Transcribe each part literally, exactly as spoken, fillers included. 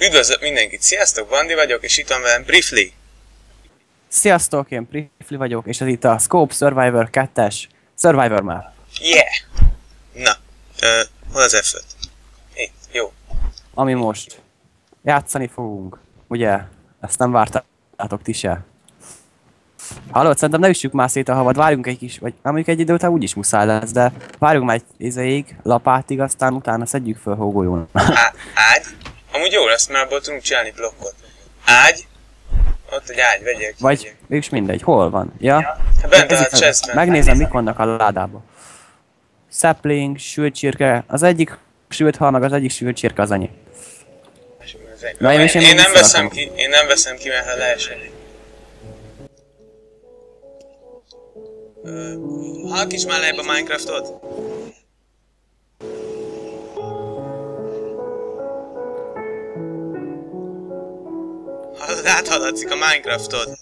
Üdvözlök mindenkit, sziasztok, Bandi vagyok, és itt van velem Briefly. Sziasztok, én Briefly vagyok, és ez itt a Scope Survivor kettes Survivor map. Yeah! Na, uh, hol az F öt? Itt, jó. Ami most. Játszani fogunk, ugye? Ezt nem vártátok ti se. Hallod, szerintem ne üssük már szét a havat, várjunk egy kis, vagy nem mondjuk egy idő után úgyis muszáj lesz, de várjunk már egy izéig, lapátig, aztán utána szedjük föl hógolyón. Á, ágy? Amúgy jó lesz, mert abból tudunk csinálni blokkot. Ágy? Ott egy ágy, vegyek. Vagy mégis mindegy, hol van? Ja? Hát bent a chestben. Megnézem, mik vannak a ládában. Sapling, sült csirke, az egyik sült hal, meg az egyik sült csirke az annyi. Na, én, én, én nem veszem ki, én nem veszem ki, mert ha leesek. Uh, halkíts már lejjebb a Minecraftot! Hallod, áthaladszik a Minecraftod!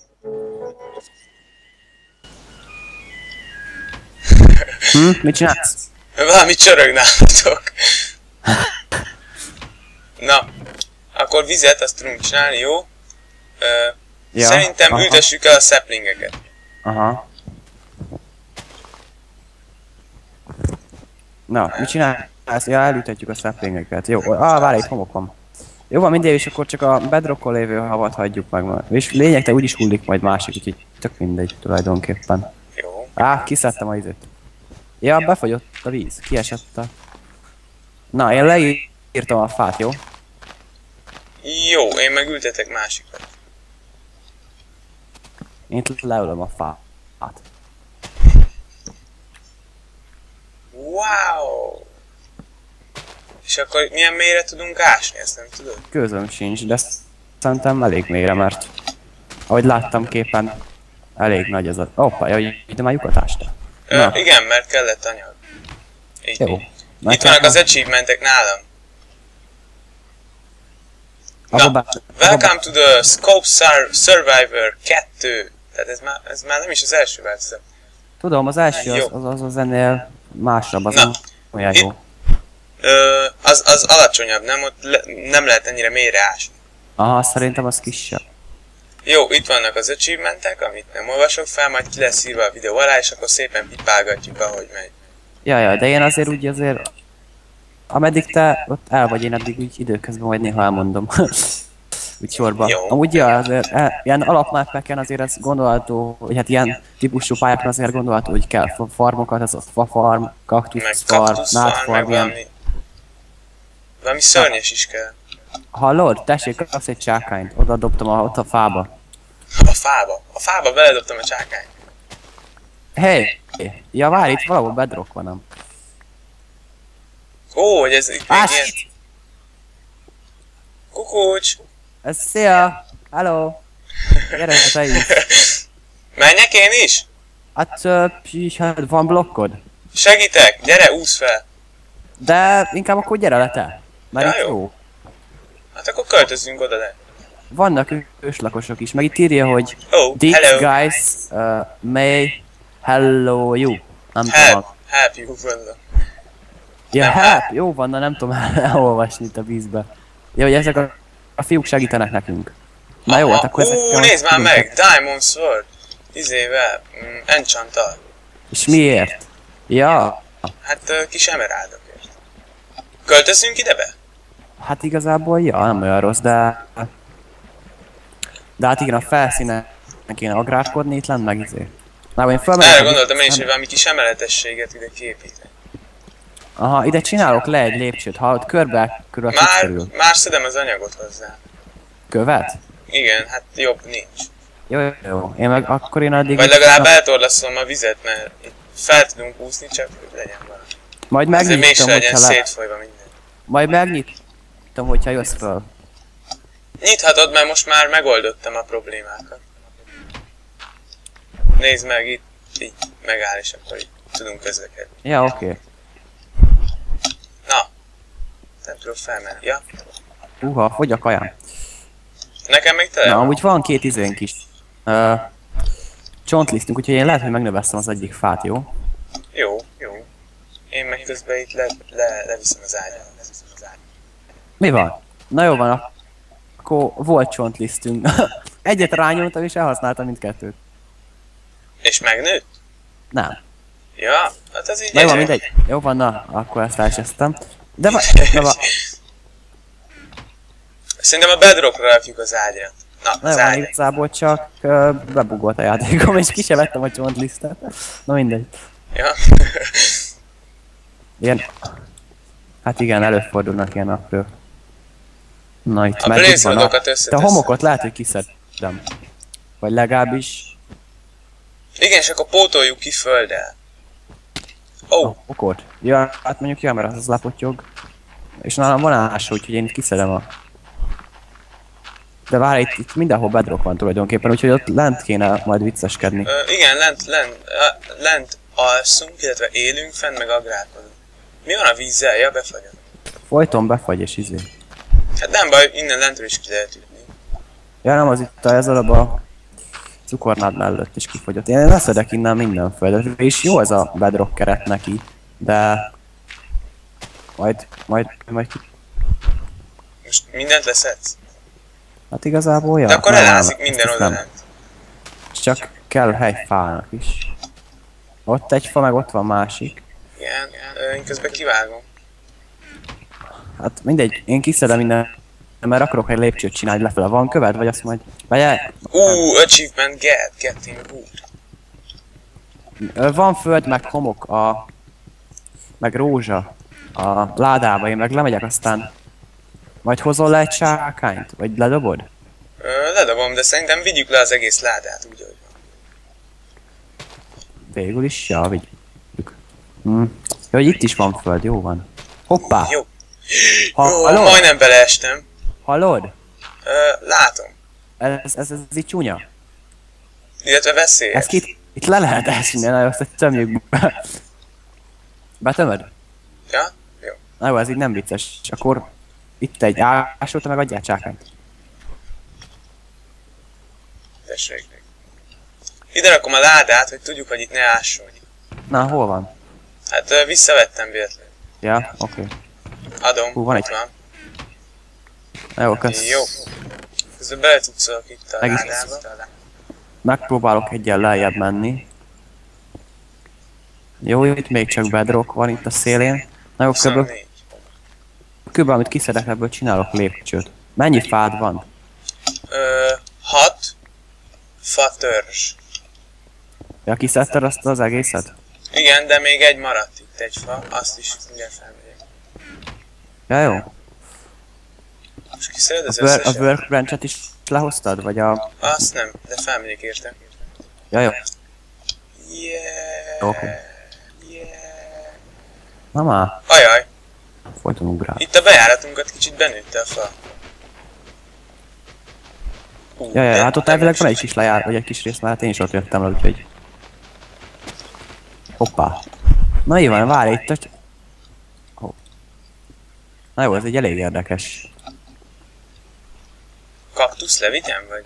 Hm? Mit csinálsz? Valami csörög nálatok. Na, akkor vizet azt tudunk csinálni, jó? Uh, ja, szerintem aha. Ültessük el a saplingeket. Aha. Na, mit csinálsz? Ja, elültetjük a saplingeket. Jó, ah, várj, itt homok van. Jó van, mindegy, és akkor csak a bedrockon lévő havat hagyjuk meg. És lényegtelen úgyis hullik majd másik, úgyhogy tök mindegy tulajdonképpen. Jó. Á, kiszedtem a izét. Ja, befagyott a víz, kiesett a... Na, én leírtam a fát, jó? Jó, én meg ültetek másikat. Én itt leülöm a fát. Wow! És akkor milyen mélyre tudunk ásni, ezt nem tudod? Közöm sincs, de szerintem elég mélyre, mert ahogy láttam képen, elég nagy ez a... Hoppa, jaj, de már lyukat ásta. Ö, igen, mert kellett anyag. Így, jó. így. Itt vannak az achievementek nálam. Na, welcome to the Scope Survivor kettő. Tehát ez már, ez már nem is az első változat. Tudom, az első az, az, az, az ennél másabb, az nem olyan jó. Ö, az, az alacsonyabb, nem? Ott le, nem lehet ennyire mélyre ásni. Aha, szerintem az kisebb. Jó, itt vannak az achievementek, amit nem olvasok fel, majd ki lesz írva a videó alá, és akkor szépen pipálgatjuk, ahogy megy. Jaj, de én azért úgy azért... Ameddig te ott el vagy, én addig úgy időközben majd néha elmondom. Úgy sorba. Jó. Amúgy ja, azért e, ilyen alapmáppeken azért ez gondolható, hogy hát ilyen típusú pályákra azért gondolható, hogy kell farmokat, ez a fa farm, kaktusz farm, nát farm, ilyen. Valami, valami szörnyes is kell. Hallod? Tessék, kapsz egy csákányt. Oda dobtam a, ott a fába. A fába? A fába beledobtam a csákányt. Hey! Ja várj, itt valahol bedrock van, nem? Ó, hogy ez itt még ilyen... Kukucs! Ez szia! Hello! Gyere, te is! Menjek én is? Hát, uh, hát van blokkod? Segítek! Gyere, úsz fel! De inkább akkor gyere le te! Mert ja, itt jó. jó. Hát akkor költözzünk oda le. Vannak őslakosok is, meg itt írja, hogy oh, these hello. guys uh, may hello you. Nem help, tudom. Help you, mondom. Ja, nem, help, help, jó van, de nem tudom elolvasni itt a vízbe. Ja, hogy ezek a, a fiúk segítenek nekünk. Na jó, hát akkor ezek... Ú, nézd már meg! Diamond Sword! Izével, mm, enchant-tal. És miért? Ja. Hát uh, kis emeraldokért. Költözünk ide be? Hát igazából, ja, nem olyan rossz, de... De hát igen, a felszínen kéne agrárkodni, itt lenne meg izé. Na, én felmegyek... Erre gondoltam én is, hogy valami kis emeletességet ide kiépíteni. Aha, ide csinálok le egy lépcsőt, ha ott körbe, körbe Már, már szedem az anyagot hozzá. Követ? Igen, hát jobb nincs. Jó, jó, jó. Én meg akkor én addig... Vagy legalább eltorlaszolom a vizet, mert itt fel tudunk úszni, csak hogy legyen valami. Majd megnyitom, hogyha legyen hogyha le... szétfolyva minden. Majd megnyitom, hogyha jössz föl. Nyithatod, mert most már megoldottam a problémákat. Nézd meg, itt így megáll, és akkor így tudunk közlekedni. Ja, oké. Okay. Na, nem tudok felmenni. Ja? Uha, fogy a kajám. Nekem még tele Na, van. amúgy van két izénk is. Uh, csontlisztünk, úgyhogy én lehet, hogy megnöveztem az egyik fát, jó? Jó, jó. Én meg közben itt le, le, leviszem az ágyat. Mi van? Na jó van, akkor volt csontlisztünk. Egyet rányomtam és elhasználtam mindkettőt. És megnőtt? Nem. Ja, hát az így Na jó, egyre- mindegy. Jó van, na, akkor ezt elcsesztem. De va... Na, va... Szerintem a bedrockra rakjuk az ágyra. Na, Na az jó, van, ágyra. igazából csak uh, bebugolt a játékom, és ki se vettem a csontlisztet. Na mindegy. Ja. Ilyen... Hát igen, előfordulnak ilyen apró. Na itt A meg itt van a... bracerodokat De a összeteszem. homokot lehet, hogy kiszedem. Vagy legalábbis... Igen, és akkor pótoljuk ki földdel. Ó, A oh, homokot. Ja, hát mondjuk ja, mert az lepotyog. És nálam van ásó, úgyhogy én itt kiszedem a... De várj, itt, itt mindenhol bedrock van tulajdonképpen, úgyhogy ott lent kéne majd vicceskedni. ö, igen, lent, lent, ö, lent alszunk, illetve élünk fenn, meg agrálkodunk. Mi van a vízzel? Ja, befagyott. Folyton befagy és izé. Hát nem baj, innen lentről is ki lehet ütni. Ja nem, az itt a ez a cukornád mellett is kifogyott. Én leszedek innen minden földet, és jó ez a bedrock keret neki, de... Majd, majd, majd ki... Most mindent leszedsz? Hát igazából, ja. De akkor nem, elázik nem, minden ezt oda nem. lent. Csak kell hely fának is. Ott egy fa, meg ott van másik. Igen, igen. Ö, én közben kivágom. Hát mindegy, én kiszedem minden, mert akarok egy lépcsőt csinálni lefele. Van követ, vagy azt majd... Vagy el... Ú, achievement get, getting wood. Ö, Van föld, meg homok, a... Meg rózsa. A ládába, én meg lemegyek, aztán... Majd hozol le egy sárkányt? Vagy ledobod? Ö, ledobom, de szerintem vigyük le az egész ládát úgy, ahogy van. Végül is, ja, vigyük. Hm. Jó, hogy itt is van föld, jó van. Hoppá! Jó. Ha, Jó, hallod? majdnem beleestem. Hallod? Ö, látom. Ez, ez, ez így csúnya. Illetve veszélyes. Ezt itt, itt le lehet esni, na jó, azt tömjük be. Betömöd? Ja? Jó. Na jó, ez így nem vicces. Akkor itt egy ásóta meg adjál csákányt. Tessék. Ide rakom a ládát, hogy tudjuk, hogy itt ne ásson. Na, hol van? Hát ö, visszavettem véletlenül. Ja, oké. Okay. Adom, Hú, van itt egy- van. Na jó, kösz. Jó. Közben beletudszolok itt a Meg is- ládába. Megpróbálok egyen lejjebb menni. Jó, itt még csak bedrock van itt a szélén. Na jó, kb. huszonnégy. Kb. Amit kiszedek ebből csinálok lépcsőt. Mennyi fád van? Ö, hat fa törzs. Ja, kiszedted azt az egészet? Igen, de még egy maradt itt, egy fa. Azt is mindjárt felmegyek. Ja, jó. Most kiszeded A, az wor- a összeset? workbench-et is lehoztad? Vagy a... Azt nem, de felmegyek érte. Ja, jó. Yeah! Oké. Yeah! Na már, Ajaj, folyton ugrál. itt a bejáratunkat kicsit benőtte a fa. Hú, Ja, ja, de- hát ott de elvileg most van egy kis lejár, vagy egy kis rész, mert hát én is ott jöttem le, úgyhogy... Hoppá. Na jó van, várj itt, hogy... Oh. Na jó, ez egy elég érdekes. Kaktusz levigyem, vagy?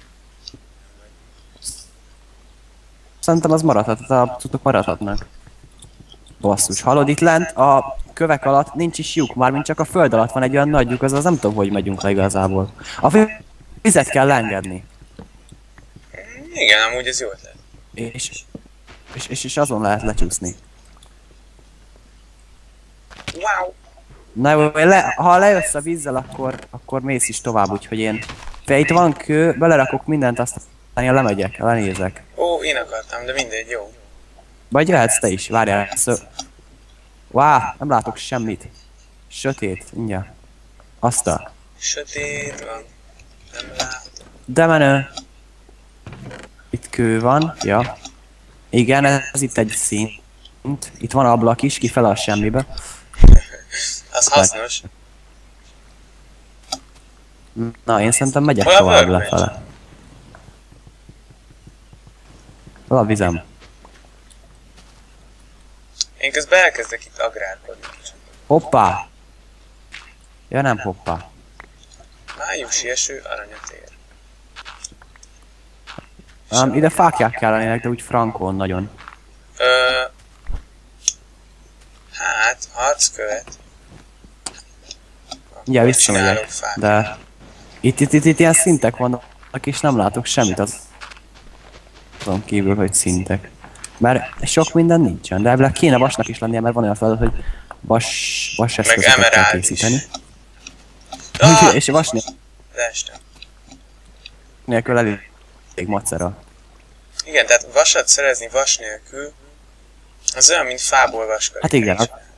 Szerintem az maradhat, a cuccok maradhatnak. Basszus, hallod itt lent a kövek alatt nincs is lyuk, mármint csak a föld alatt van egy olyan nagy lyuk, azaz nem tudom, hogy megyünk le igazából. A vi- vizet kell engedni. Igen, amúgy ez jó ötlet. És, és, és, és azon lehet lecsúszni. Wow! Na jó, le, ha lejössz a vízzel, akkor, akkor mész is tovább, úgyhogy én... Fe, itt van kő, belerakok mindent, aztán én lemegyek, lenézek. Ó, én akartam, de mindegy, jó. Vagy jöhetsz te is, várjál. Szó... Wow, nem látok semmit. Sötét, mindjárt. Azt a... Sötét van. Nem látom. De menő. Itt kő van, ja. Igen, ez itt egy szint. Itt van ablak is, kifele a semmibe. Az hasznos. Na, én szerintem megyek Hol a tovább workbench? lefele. Hol a vizem? Én közben elkezdek itt agrárkodni. Hoppá! Ja, nem hoppá. Májusi eső, aranyat ér. Um, ide fákják kellenének, de úgy frankon nagyon. Ö... Hát, harckövet. Ugye Akkor visszamegyek, csinálok fát. de... Itt, itt, itt, itt ilyen szintek vannak, és nem látok semmit az azon kívül, hogy szintek. Mert sok minden nincsen, de ebből kéne vasnak is lennie, mert van olyan feladat, hogy vas, vas eszközöket kell készíteni. Ah! És vas Leestem. nélkül elég macera. Igen, tehát vasat szerezni vas nélkül, az olyan, mint fából vaskar. Hát igen.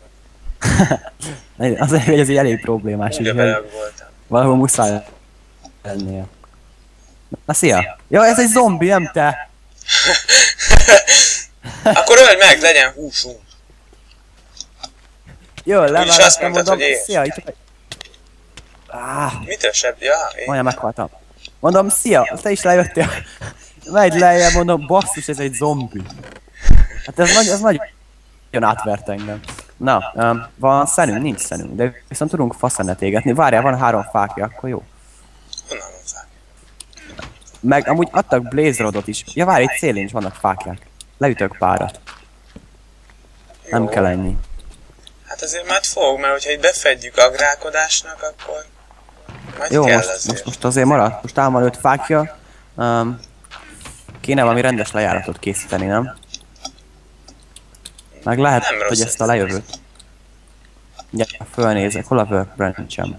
Az, az egy elég problémás, úgy voltam. Valahol muszáj lennie. Na szia! Ja, ez egy zombi, nem te! Akkor öld meg, legyen húsunk. Jó, leválasztom, mondom, hogy szia, itt vagy. Ah, mitől sebb? Ja, én... majdnem meghaltam. Mondom, szia, te is lejöttél. Megy lejjel, mondom, basszus, ez egy zombi. Hát ez, nagy, ez nagyon átvert engem. Na, um, van szenünk? Nincs szenünk, de viszont tudunk faszenet égetni. Várjál, van három fákja, akkor jó. Honnan van fákja? Meg amúgy adtak Blaze Rodot is. Ja várj, itt szélén is vannak fákják. Leütök párat. Jó. Nem kell ennyi. Hát azért majd fog, mert hogyha itt befedjük agrálkodásnak, akkor majd jó, kell most, azért. most, most azért maradt. Most ám van öt fákja. Um, kéne valami rendes lejáratot készíteni, nem? Meg lehet, nem hogy ezt a lejövőt. Ja, fölnézek, hol a workbench-em?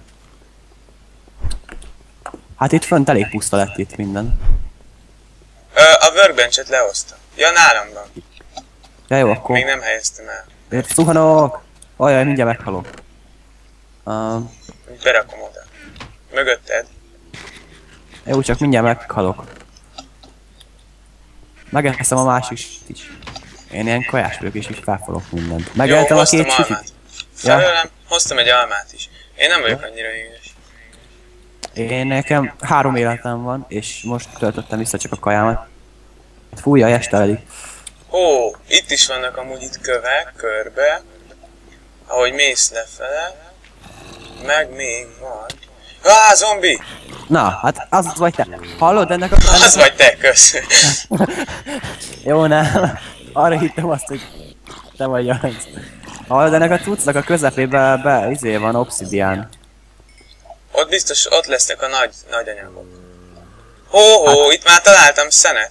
Hát itt fönt elég puszta lett itt minden. Ö, a workbench-et lehoztam. Ja, nálam van. Ja jó, akkor... Még nem helyeztem el. Miért szuhanok? Ajaj, mindjárt meghalok. Uh, Berakom oda. Mögötted. jó, csak mindjárt meghalok. Megeszem a másik is. Én ilyen kajás vagyok és is felfalok mindent. Megeltem a két sütit. Felőlem, ja. Hoztam egy almát is. Én nem vagyok annyira éhes. Én nekem három életem van, és most töltöttem vissza csak a kajámat. Fúj, a esteledik. Ó, itt is vannak amúgy itt kövek, körbe. Ahogy mész lefele. Meg még van. Á, zombi! Na, hát az vagy te. Hallod ennek a... Ennek az a... vagy te, kösz. Jó, nem. Arra hittem azt, hogy te vagy az. Hallod, ennek a cuccnak a közepébe be, izé van obszidián. Ott biztos, ott lesznek a nagy, nagy anyagok. Hó, hó, hát... itt már találtam szenet.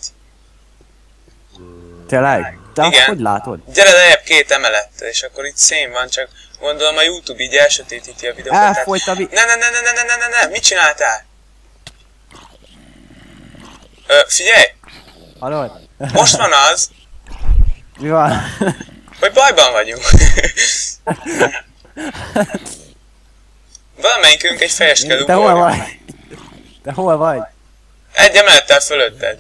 Tényleg? Te azt hogy látod? Gyere lejjebb két emelettel, és akkor itt szén van, csak gondolom a YouTube így elsötétíti a videókat. Elfolyt a vi... Ne, ne, ne, ne, ne, ne, ne, ne, ne, mit csináltál? Ö, figyelj! Hallod? Most van az, mi van? hogy bajban vagyunk. Valamelyikünk egy fejest kell ugorni. Te hol vagy? Te hol vagy? Egy emelettel fölötted.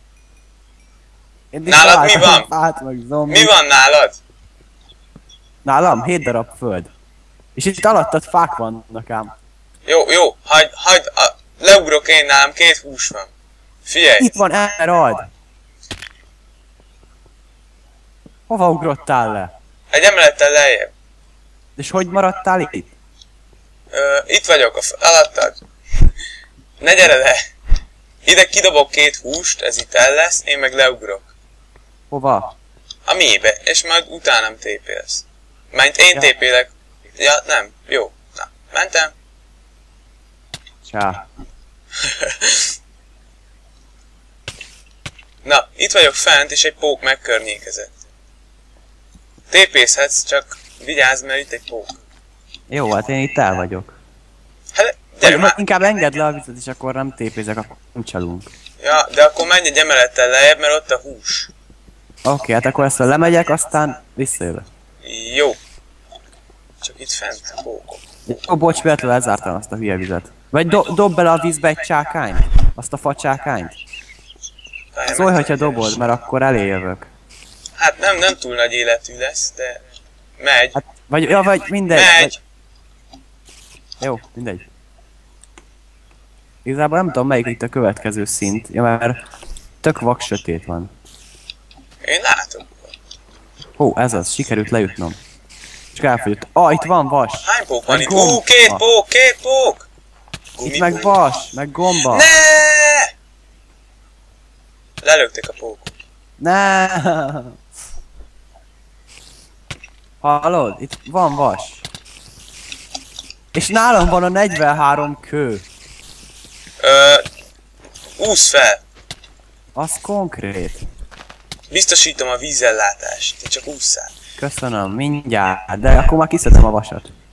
Nálad mi van? Át, meg mi van nálad? Nálam hét darab föld. És itt alattad fák vannak ám. Jó, jó, hagyd, hagyd, a, leugrok én, nálam két hús van. Figyelj! Itt van, elrad! Hova ugrottál le? Egy emelettel lejjebb. És hogy maradtál itt? Ö, itt vagyok, a alattad. Ne gyere le! Ide kidobok két húst, ez itt el lesz, én meg leugrok. Hova? A mélybe, és majd utánam tépélsz. Mert én ja. tépélek. Ja, nem, jó. Na, mentem. Csá. Na, itt vagyok fent, és egy pók megkörnyékezett. Tépészhetsz, csak vigyázz, mert itt egy pók. Jó, hát én itt el vagyok. Hát, gyere vagy, már. Inkább engedd le a vizet, és akkor nem tépézek, akkor nem csalunk. Ja, de akkor menj egy emelettel lejjebb, mert ott a hús. Oké, okay, hát akkor ezt lemegyek, aztán visszajövök. Jó. Csak itt fent a pókok. Jó, bocs, véletlenül elzártam azt a hülye vizet. Vagy do dob bele a vízbe egy csákányt. Azt a facsákányt. Szólj, hogyha dobod, mert akkor elé jövök. Hát nem, nem túl nagy életű lesz, de megy. Hát, vagy, ja, vagy mindegy. Megy. Vagy... Jó, mindegy. Igazából nem tudom melyik itt a következő szint, ja, mert tök vak sötét van. Én látom. Ó, ez az, sikerült lejutnom. Csak elfogyott. Ah, itt van vas! Hány pók van itt? Ú, két pók, két pók! Itt meg vas, meg gomba. Ne! Lelőtték a pókot. Ne! Hallod? Itt van vas. És nálam van a negyvenhárom kő. Úsz fel! Az konkrét. Biztosítom a vízellátást, te csak ússzál. Köszönöm, mindjárt, de akkor már kiszedem a vasat.